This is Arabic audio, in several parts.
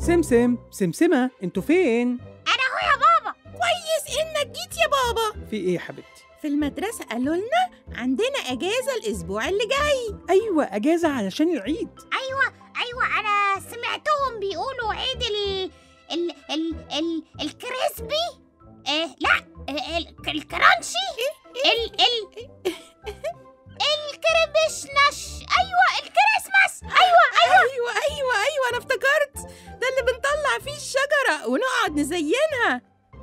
سمسم، سمسمة، انتوا فين؟ أنا أهو يا بابا. كويس إنك جيت يا بابا. في ايه يا حبيبتي؟ في المدرسة قالوا لنا عندنا أجازة الأسبوع اللي جاي. ايوه، اجازة علشان العيد. أيوة أنا سمعتهم بيقولوا عيد ال الكريسبي. لا، الكرانشي. الكربشنش. أيوة الكريسماس. أيوة أنا افتكرت. ده اللي بنطلع فيه الشجرة ونقعد نزينها.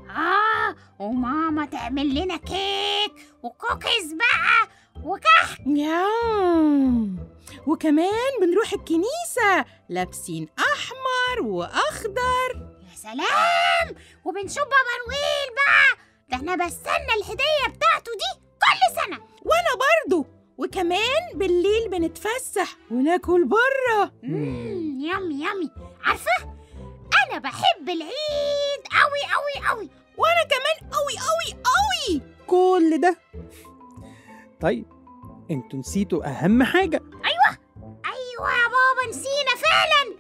وماما تعمل لنا كيك وكوكيز بقى وكحك. يام. وكمان بنروح الكنيسة لابسين أحمر وأخضر. يا سلام، وبنشوف بابا نويل بقى. ده احنا بستنى الهدية بتاعته دي كل سنة. وأنا برضو. وكمان بالليل بنتفسح وناكل بره. يامي. عارفة، أنا بحب العيد أوي. وأنا كمان أوي. كل ده؟ طيب انتوا نسيتوا اهم حاجة. أيوة يا بابا، نسينا فعلا.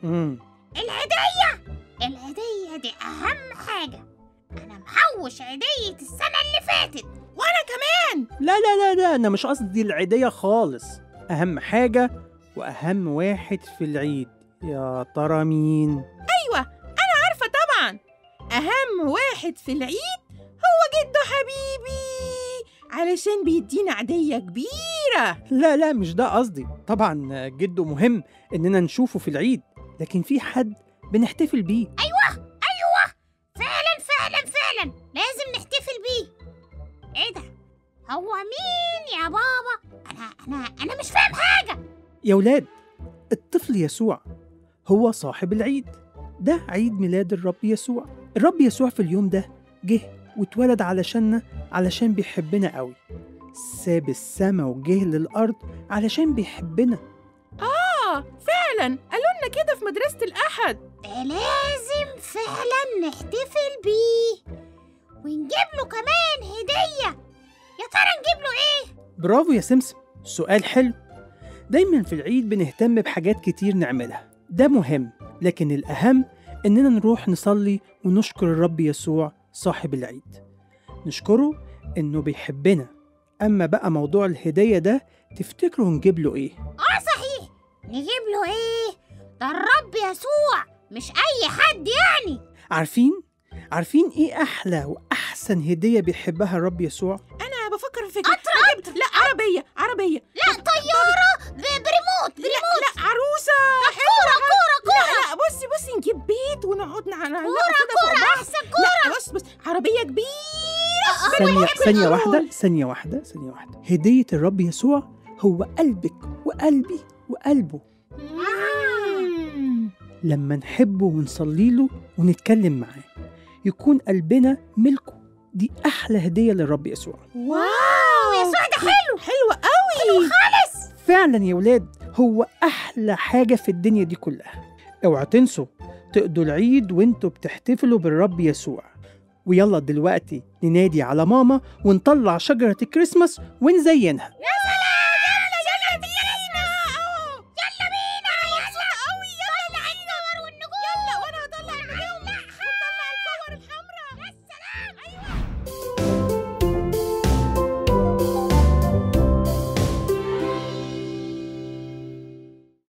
العيدية دي أهم حاجة. أنا محوش عيدية السنة اللي فاتت. وأنا كمان. لا، انا مش قصدي العيدية خالص. اهم حاجة واهم واحد في العيد، يا ترى مين؟ أيوة أنا عارفة طبعا. أهم واحد في العيد هو جدو حبيبي، علشان بيدينا عيدية كبيرة. لا، مش ده قصدي. طبعا جده مهم اننا نشوفه في العيد، لكن في حد بنحتفل بيه. أيوة، فعلا لازم نحتفل بيه. إيه ده؟ هو مين يا بابا؟ أنا مش فاهم حاجة. يا ولاد، الطفل يسوع هو صاحب العيد. ده عيد ميلاد الرب يسوع. الرب يسوع في اليوم ده جه واتولد علشاننا، علشان بيحبنا قوي. ساب السما وجه للأرض علشان بيحبنا. فعلا قالوا لنا كده في مدرسة الأحد. ده لازم فعلا نحتفل بيه ونجيب له كمان هدية. يا ترى نجيب له إيه؟ برافو يا سمسم، سؤال حلو. دايما في العيد بنهتم بحاجات كتير نعملها، ده مهم، لكن الأهم إننا نروح نصلي ونشكر الرب يسوع صاحب العيد. نشكره إنه بيحبنا. أما بقى موضوع الهدية ده، تفتكروا نجيب له إيه؟ صحيح، نجيب له إيه؟ ده الرب يسوع، مش أي حد يعني. عارفين إيه أحلى وأحسن هدية بيحبها الرب يسوع؟ أنا بفكر في فكرة. قطر. لا، عربية. لا، طيارة بريموت. لا، عروسة. كورة. لا، بصي نجيب بيت ونقعد كورة أحسن. كورة. لا، بص عربية كبيرة. ثانية واحدة. هدية الرب يسوع هو قلبك وقلبي وقلبه. لما نحبه ونصلي له ونتكلم معاه، يكون قلبنا ملكه. دي أحلى هدية للرب يسوع. واو، يسوع ده حلو قوي خالص. فعلا يا ولاد، هو أحلى حاجة في الدنيا دي كلها. اوعوا تنسوا تقضوا العيد وانتوا بتحتفلوا بالرب يسوع. ويلا دلوقتي ننادي على ماما ونطلع شجرة الكريسماس ونزينها. يا سلام.